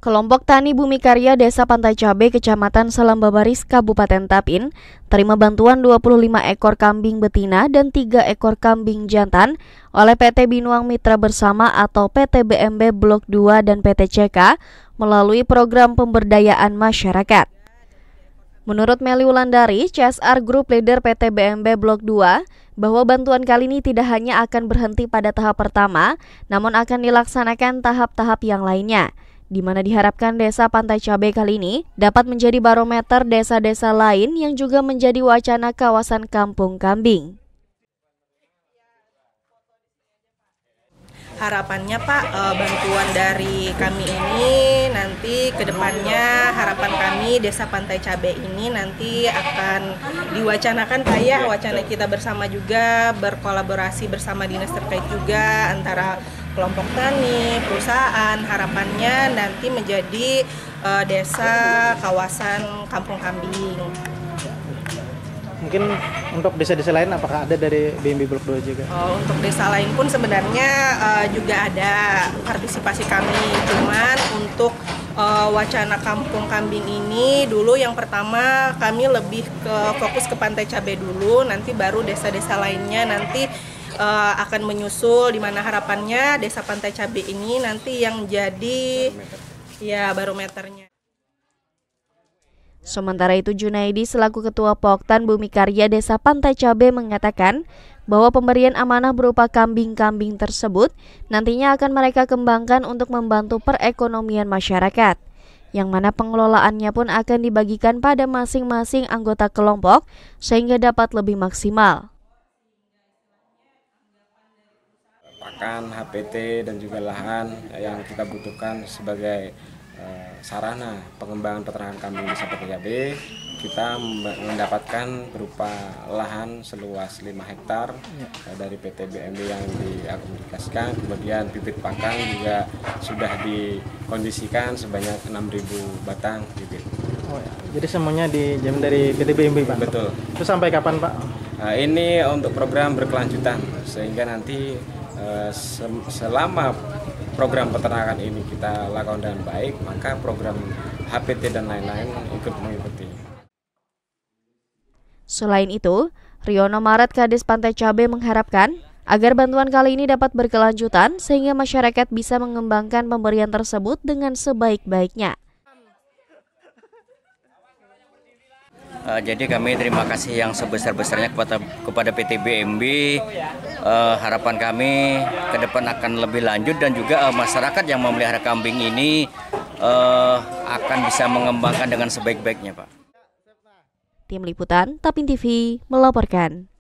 Kelompok Tani Bumi Karya Desa Pantai Cabe, Kecamatan Selambabaris, Kabupaten Tapin, terima bantuan 25 ekor kambing betina dan 3 ekor kambing jantan oleh PT Binuang Mitra Bersama atau PT BMB Blok 2 dan PT CK melalui program pemberdayaan masyarakat. Menurut Meli Wulandari, CSR Group Leader PT BMB Blok 2, bahwa bantuan kali ini tidak hanya akan berhenti pada tahap pertama, namun akan dilaksanakan tahap-tahap yang lainnya, di mana diharapkan Desa Pantai Cabe kali ini dapat menjadi barometer desa-desa lain yang juga menjadi wacana kawasan kampung kambing. Harapannya Pak, bantuan dari kami ini nanti ke depannya harapan kami Desa Pantai Cabe ini nanti akan diwacanakan kayak wacana kita bersama juga, berkolaborasi bersama dinas terkait juga antara kelompok tani, perusahaan, harapannya nanti menjadi desa kawasan kampung kambing. Mungkin untuk desa-desa lain apakah ada dari BMB Blok 2 juga? Untuk desa lain pun sebenarnya juga ada partisipasi kami, cuman untuk wacana kampung kambing ini dulu yang pertama kami lebih fokus ke Pantai Cabe dulu, nanti baru desa-desa lainnya nanti akan menyusul, di mana harapannya Desa Pantai Cabe ini nanti yang jadi barometernya. Sementara itu Junaidi selaku Ketua Poktan Bumi Karya Desa Pantai Cabe mengatakan bahwa pemberian amanah berupa kambing-kambing tersebut nantinya akan mereka kembangkan untuk membantu perekonomian masyarakat, yang mana pengelolaannya pun akan dibagikan pada masing-masing anggota kelompok sehingga dapat lebih maksimal. Pakan, HPT, dan juga lahan yang kita butuhkan sebagai sarana pengembangan peternakan kambing Desa Pantai Cabe, kita mendapatkan berupa lahan seluas 5 hektar dari PT BMB yang diakomodasikan, kemudian bibit pakan juga sudah dikondisikan sebanyak 6.000 batang bibit. Oh ya, jadi semuanya dijamin dari PT BMB, Pak? Betul. Itu sampai kapan, Pak? Ini untuk program berkelanjutan, sehingga nanti selama program peternakan ini kita lakukan dengan baik, maka program HPT dan lain-lain ikut mengikuti. Selain itu, Riono Maret Kades Pantai Cabe mengharapkan agar bantuan kali ini dapat berkelanjutan sehingga masyarakat bisa mengembangkan pemberian tersebut dengan sebaik-baiknya. Jadi kami terima kasih yang sebesar-besarnya kepada PT BMB. Harapan kami ke depan akan lebih lanjut dan juga masyarakat yang memelihara kambing ini akan bisa mengembangkan dengan sebaik-baiknya, Pak. Tim Liputan Tapin TV melaporkan.